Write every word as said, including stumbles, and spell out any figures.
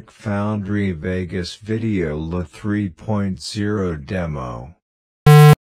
Foundry Vegas Video L A three point zero Demo.